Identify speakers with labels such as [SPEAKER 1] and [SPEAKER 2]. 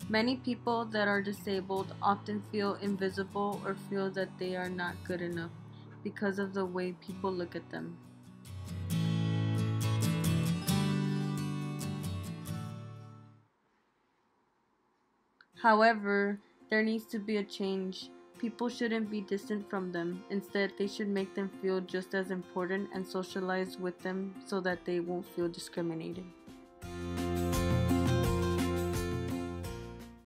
[SPEAKER 1] Many people that are disabled often feel invisible or feel that they are not good enough because of the way people look at them. However, there needs to be a change. People shouldn't be distant from them. Instead, they should make them feel just as important and socialize with them so that they won't feel discriminated.